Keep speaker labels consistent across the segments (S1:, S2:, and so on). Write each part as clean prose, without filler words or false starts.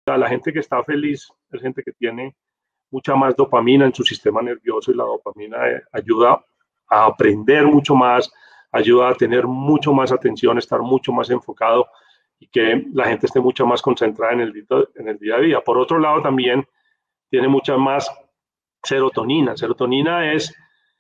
S1: La gente que está feliz es gente que tiene mucha más dopamina en su sistema nervioso y la dopamina ayuda a aprender mucho más, ayuda a tener mucho más atención, estar mucho más enfocado y que la gente esté mucho más concentrada en el día a día. Por otro lado, también tiene mucha más serotonina. Serotonina es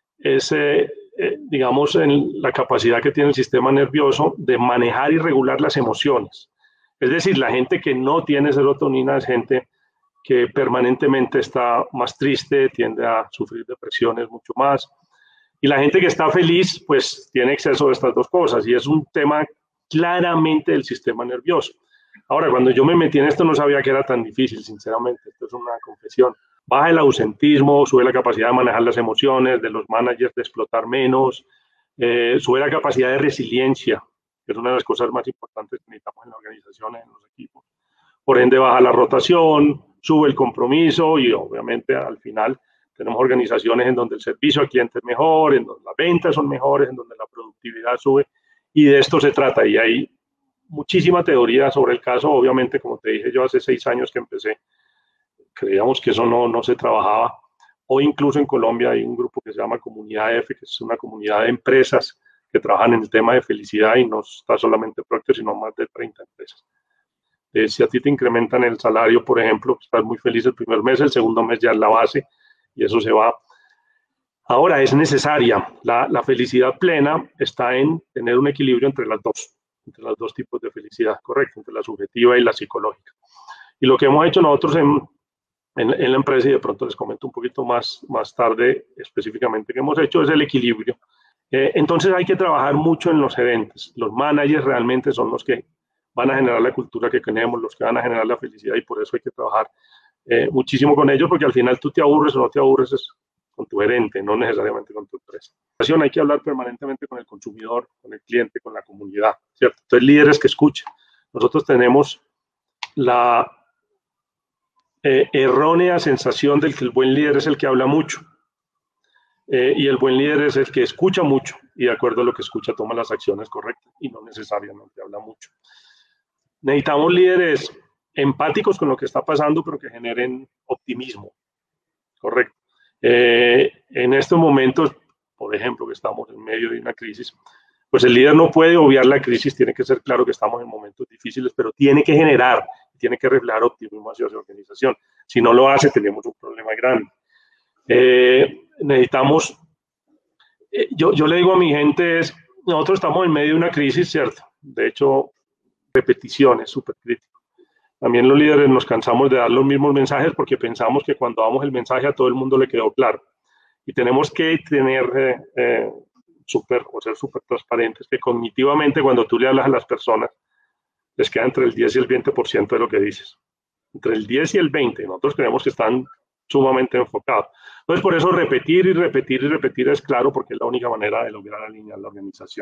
S1: digamos, la capacidad que tiene el sistema nervioso de manejar y regular las emociones. Es decir, la gente que no tiene serotonina es gente que permanentemente está más triste, tiende a sufrir depresiones mucho más. Y la gente que está feliz, pues tiene exceso de estas dos cosas y es un tema claramente del sistema nervioso. Ahora, cuando yo me metí en esto no sabía que era tan difícil, sinceramente, esto es una confesión. Baja el ausentismo, sube la capacidad de manejar las emociones, de los managers de explotar menos, sube la capacidad de resiliencia, que es una de las cosas más importantes que necesitamos en la organización, en los equipos. Por ende, baja la rotación, sube el compromiso y obviamente al final tenemos organizaciones en donde el servicio al cliente es mejor, en donde las ventas son mejores, en donde la productividad sube y de esto se trata. Y hay muchísima teoría sobre el caso, obviamente, como te dije yo hace 6 años que empecé, creíamos que eso no se trabajaba. Hoy incluso en Colombia hay un grupo que se llama Comunidad F, que es una comunidad de empresas que trabajan en el tema de felicidad y no está solamente Procter, sino más de 30 empresas. Si a ti te incrementan el salario, por ejemplo, estás muy feliz el primer mes, el segundo mes ya es la base y eso se va. Ahora es necesaria, la felicidad plena está en tener un equilibrio entre los dos tipos de felicidad, correcto, entre la subjetiva y la psicológica. Y lo que hemos hecho nosotros en la empresa, y de pronto les comento un poquito más tarde específicamente que hemos hecho, es el equilibrio. Entonces hay que trabajar mucho en los gerentes. Los managers realmente son los que van a generar la cultura que tenemos, los que van a generar la felicidad y por eso hay que trabajar muchísimo con ellos porque al final tú te aburres o no te aburres es con tu gerente, no necesariamente con tu empresa. Hay que hablar permanentemente con el consumidor, con el cliente, con la comunidad, ¿cierto? Entonces líderes que escuchen. Nosotros tenemos la errónea sensación de que el buen líder es el que habla mucho y el buen líder es el que escucha mucho y de acuerdo a lo que escucha toma las acciones correctas y no necesariamente habla mucho. Necesitamos líderes empáticos con lo que está pasando pero que generen optimismo, correcto. En estos momentos, por ejemplo, que estamos en medio de una crisis, pues el líder no puede obviar la crisis, tiene que ser claro que estamos en momentos difíciles, pero tiene que generar, tiene que reflejar optimismo hacia su organización. Si no lo hace, tenemos un problema grande. Necesitamos, yo le digo a mi gente, nosotros estamos en medio de una crisis, ¿cierto? De hecho, repetición es súper crítico. También los líderes nos cansamos de dar los mismos mensajes porque pensamos que cuando damos el mensaje a todo el mundo le quedó claro. Y tenemos que tener ser súper transparentes, que cognitivamente cuando tú le hablas a las personas, les queda entre el 10 y el 20% de lo que dices. Entre el 10 y el 20, nosotros creemos que están sumamente enfocados. Entonces, por eso repetir y repetir y repetir es claro, porque es la única manera de lograr alinear la organización.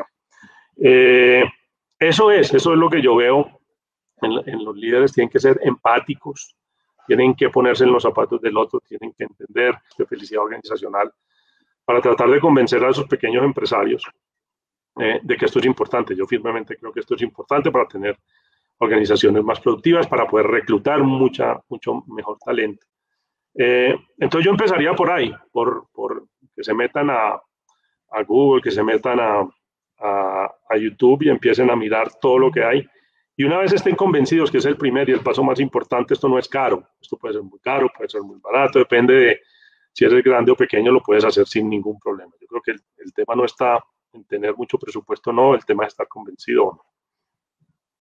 S1: Eso es lo que yo veo en los líderes. Tienen que ser empáticos, tienen que ponerse en los zapatos del otro, tienen que entender de felicidad organizacional para tratar de convencer a esos pequeños empresarios de que esto es importante. Yo firmemente creo que esto es importante para tener organizaciones más productivas, para poder reclutar mucho mejor talento. Entonces yo empezaría por ahí, por que se metan a Google, que se metan a YouTube y empiecen a mirar todo lo que hay. Y una vez estén convencidos que es el primer y el paso más importante, esto no es caro. Esto puede ser muy caro, puede ser muy barato, depende de si eres grande o pequeño, lo puedes hacer sin ningún problema. Yo creo que el tema no está en tener mucho presupuesto, no, el tema es estar convencido o no.